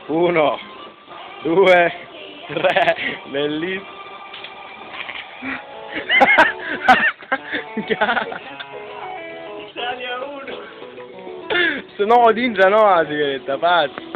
1, 2, 3, bellissimo. Se no, Odingia no, la sigaretta, pazzo.